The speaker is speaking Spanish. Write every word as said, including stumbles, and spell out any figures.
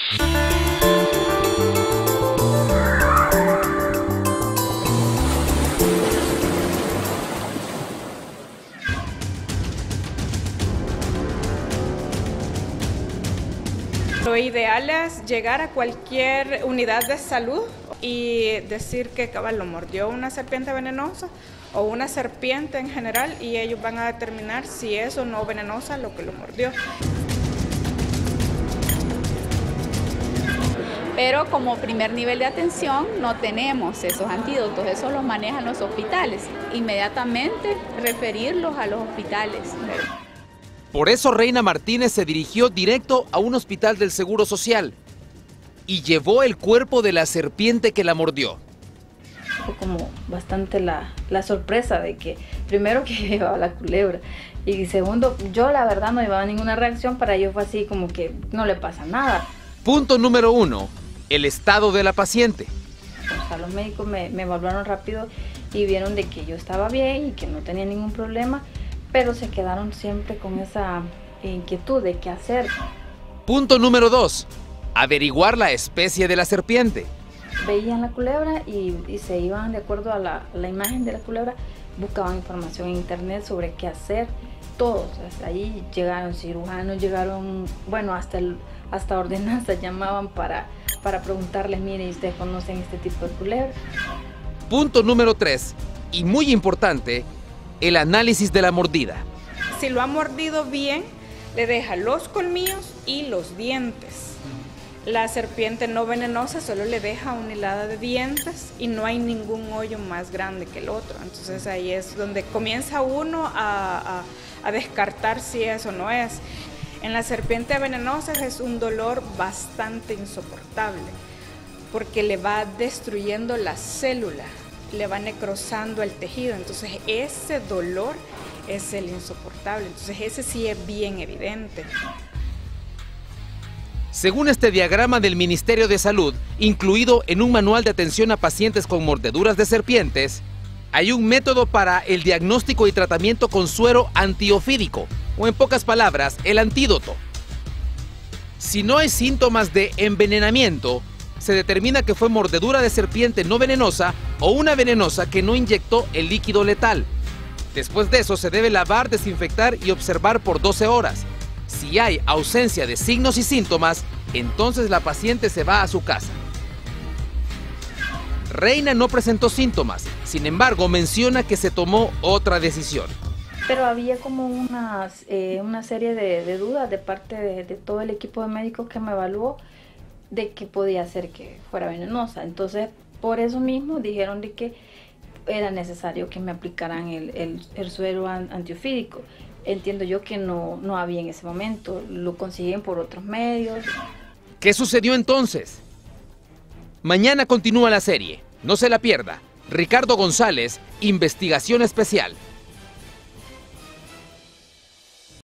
Lo ideal es llegar a cualquier unidad de salud y decir que cabal lo mordió una serpiente venenosa o una serpiente en general, y ellos van a determinar si es o no venenosa lo que lo mordió. Pero como primer nivel de atención no tenemos esos antídotos, eso los manejan los hospitales. Inmediatamente referirlos a los hospitales. Por eso Reina Martínez se dirigió directo a un hospital del Seguro Social y llevó el cuerpo de la serpiente que la mordió. Fue como bastante la, la sorpresa de que, primero, que llevaba la culebra, y segundo, yo la verdad no llevaba ninguna reacción. Para ellos fue así como que no le pasa nada. Punto número uno, el estado de la paciente. O sea, los médicos me, me evaluaron rápido y vieron de que yo estaba bien y que no tenía ningún problema, pero se quedaron siempre con esa inquietud de qué hacer. Punto número dos, averiguar la especie de la serpiente. Veían la culebra y, y se iban de acuerdo a la, la imagen de la culebra, buscaban información en internet sobre qué hacer, todos. Hasta ahí llegaron cirujanos, llegaron, bueno, hasta, el, hasta ordenanzas llamaban para, para preguntarles, mire, ¿ustedes conocen este tipo de culebra? Punto número tres, y muy importante, el análisis de la mordida. Si lo ha mordido bien, le deja los colmillos y los dientes. La serpiente no venenosa solo le deja una hilada de dientes y no hay ningún hoyo más grande que el otro. Entonces ahí es donde comienza uno a, a, a descartar si eso no es. En la serpiente venenosa es un dolor bastante insoportable porque le va destruyendo la célula, le va necrosando el tejido. Entonces ese dolor es el insoportable. Entonces ese sí es bien evidente. Según este diagrama del Ministerio de Salud, incluido en un manual de atención a pacientes con mordeduras de serpientes, hay un método para el diagnóstico y tratamiento con suero antiofídico, o en pocas palabras, el antídoto. Si no hay síntomas de envenenamiento, se determina que fue mordedura de serpiente no venenosa o una venenosa que no inyectó el líquido letal. Después de eso se debe lavar, desinfectar y observar por doce horas. Si hay ausencia de signos y síntomas, entonces la paciente se va a su casa. Reina no presentó síntomas, sin embargo menciona que se tomó otra decisión. Pero había como una, eh, una serie de, de dudas de parte de, de todo el equipo de médicos que me evaluó de que podía ser que fuera venenosa. Entonces, por eso mismo dijeron de que era necesario que me aplicaran el, el, el suero antiofídico. Entiendo yo que no, no había en ese momento, lo consiguen por otros medios. ¿Qué sucedió entonces? Mañana continúa la serie, no se la pierda. Ricardo González, Investigación Especial.